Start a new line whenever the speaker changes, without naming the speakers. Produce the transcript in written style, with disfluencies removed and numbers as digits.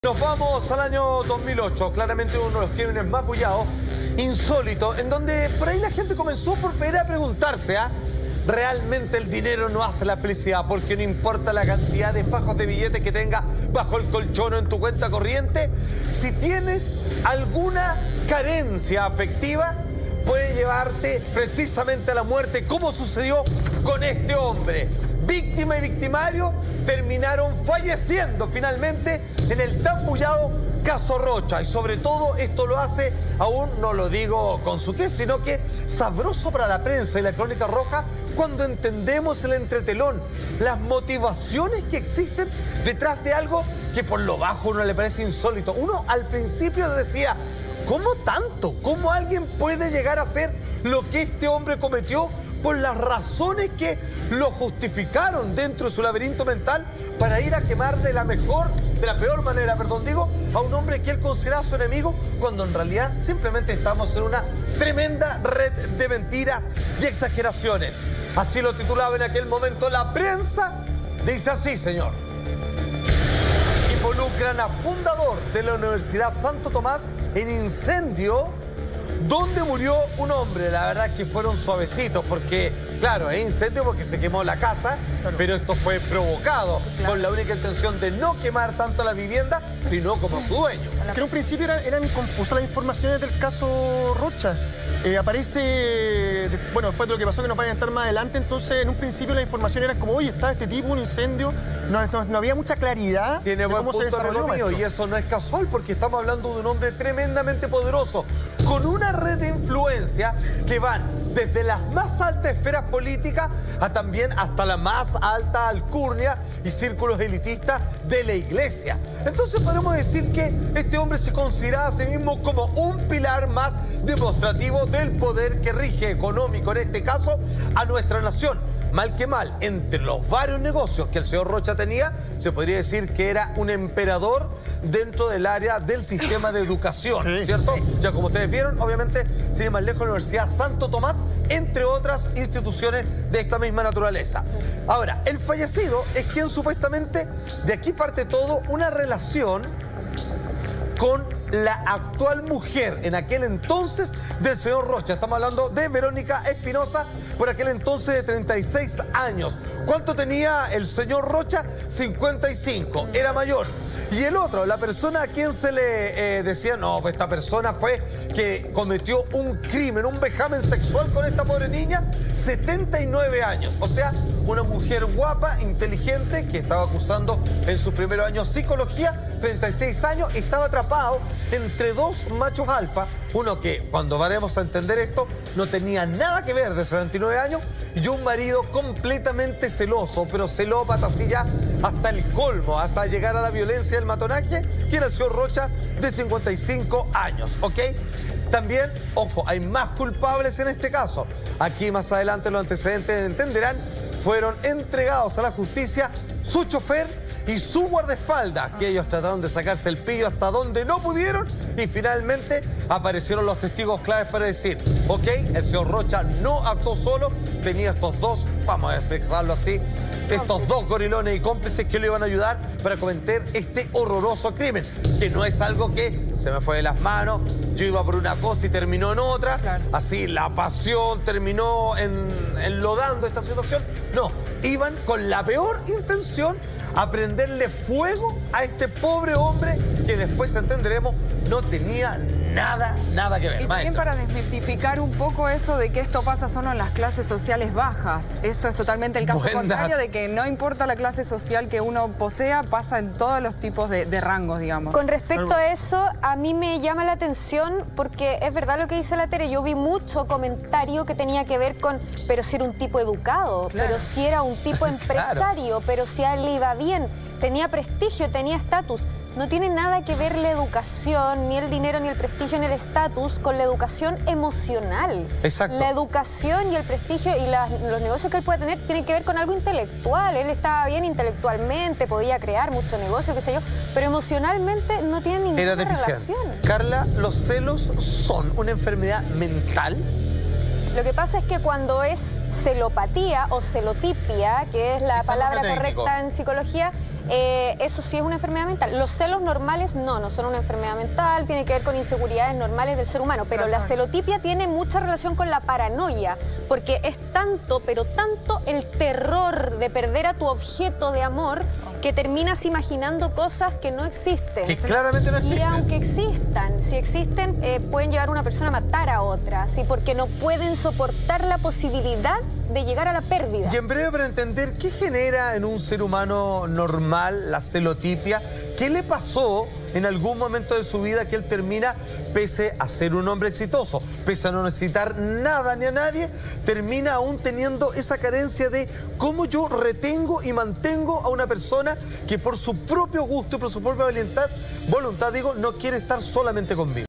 Nos vamos al año 2008, claramente uno de los crímenes más bullados, insólito, en donde por ahí la gente comenzó por a preguntarse, ¿realmente el dinero no hace la felicidad? Porque no importa la cantidad de fajos de billetes que tengas bajo el colchón o en tu cuenta corriente, si tienes alguna carencia afectiva, puede llevarte precisamente a la muerte, como sucedió con este hombre. Víctima y victimario terminaron falleciendo finalmente en el tan bullado caso Rocha. Y sobre todo esto lo hace, aún no lo digo con su qué, sino que sabroso para la prensa y la Crónica Roja cuando entendemos el entretelón, las motivaciones que existen detrás de algo que por lo bajo a uno le parece insólito. Uno al principio decía, ¿cómo tanto? ¿Cómo alguien puede llegar a hacer lo que este hombre cometió por las razones que lo justificaron dentro de su laberinto mental para ir a quemar de la peor manera, a un hombre que él consideraba su enemigo, cuando en realidad simplemente estamos en una tremenda red de mentiras y exageraciones? Así lo titulaba en aquel momento la prensa. Dice así, señor. Involucran a fundador de la Universidad Santo Tomás en incendio donde murió un hombre. La verdad es que fueron suavecitos porque, claro, es incendio porque se quemó la casa, claro, pero esto fue provocado, claro, con la única intención de no quemar tanto la vivienda, sino como su dueño.
Que en un principio eran confusas las informaciones del caso Rocha. Aparece, bueno, después de lo que pasó, que nos vayan a estar más adelante, entonces en un principio la información era como, oye, está este tipo, un incendio, no había mucha claridad.
Tiene buen punto, amigo mío, y eso no es casual porque estamos hablando de un hombre tremendamente poderoso, con una red de influencia que van desde las más altas esferas políticas a también hasta la más alta alcurnia y círculos elitistas de la iglesia. Entonces podemos decir que este hombre se consideraba a sí mismo como un pilar más demostrativo del poder que rige económico, en este caso, a nuestra nación. Mal que mal, entre los varios negocios que el señor Rocha tenía, se podría decir que era un emperador dentro del área del sistema de educación, sí, ¿cierto? Sí. Ya como ustedes vieron, obviamente, sin ir más lejos, la Universidad Santo Tomás, entre otras instituciones de esta misma naturaleza. Ahora, el fallecido es quien supuestamente, de aquí parte todo, una relación con la actual mujer en aquel entonces del señor Rocha. Estamos hablando de Verónica Espinosa, por aquel entonces de 36 años. ¿Cuánto tenía el señor Rocha? 55, era mayor. Y el otro, la persona a quien se le decía, no, pues esta persona fue que cometió un crimen, un vejamen sexual con esta pobre niña, 79 años. O sea, una mujer guapa, inteligente, que estaba cursando en sus primeros años psicología, 36 años, estaba atrapado entre dos machos alfa, uno que, cuando vayamos a entender esto, no tenía nada que ver, de 79 años, y un marido completamente celoso, pero celópata así ya hasta el colmo, hasta llegar a la violencia y el matonaje, que era el señor Rocha, de 55 años, ¿ok? También, ojo, hay más culpables en este caso. Aquí más adelante los antecedentes entenderán, fueron entregados a la justicia su chofer y su guardaespaldas, que ellos trataron de sacarse el pillo hasta donde no pudieron, y finalmente aparecieron los testigos claves para decir, ok, el señor Rocha no actuó solo, tenía estos dos, vamos a explicarlo así, estos dos gorilones y cómplices que le iban a ayudar para cometer este horroroso crimen, que no es algo que se me fue de las manos, yo iba por una cosa y terminó en otra, claro, así la pasión terminó enlodando esta situación. No, iban con la peor intención a prenderle fuego a este pobre hombre que después entenderemos no tenía nada que ver.
Y también para desmitificar un poco eso de que esto pasa solo en las clases sociales bajas. Esto es totalmente el caso contrario, de que no importa la clase social que uno posea, pasa en todos los tipos de rangos, digamos.
Con respecto a eso, a mí me llama la atención porque es verdad lo que dice la Tere. Yo vi mucho comentario que tenía que ver con, pero si era un tipo educado, claro, pero si era un tipo empresario, claro, pero si a él le iba bien, tenía prestigio, tenía estatus. No tiene nada que ver la educación, ni el dinero, ni el prestigio, ni el estatus con la educación emocional.
Exacto.
La educación y el prestigio y los negocios que él puede tener tienen que ver con algo intelectual. Él estaba bien intelectualmente, podía crear mucho negocio, qué sé yo, pero emocionalmente no tiene ninguna relación.
Carla, ¿los celos son una enfermedad mental?
Lo que pasa es que cuando es celopatía o celotipia, que es la palabra correcta en psicología, eso sí es una enfermedad mental. Los celos normales no son una enfermedad mental, tiene que ver con inseguridades normales del ser humano, pero la celotipia tiene mucha relación con la paranoia, porque es tanto, pero tanto el terror de perder a tu objeto de amor que terminas imaginando cosas que no existen.
Que claramente no existen.
Y aunque existan, si existen, pueden llevar a una persona a matar a otra, ¿sí? Porque no pueden soportar la posibilidad de llegar a la pérdida.
Y en breve, para entender qué genera en un ser humano normal la celotipia, ¿qué le pasó en algún momento de su vida que él termina, pese a ser un hombre exitoso, pese a no necesitar nada ni a nadie, termina aún teniendo esa carencia de cómo yo retengo y mantengo a una persona que por su propio gusto y por su propia voluntad, no quiere estar solamente conmigo?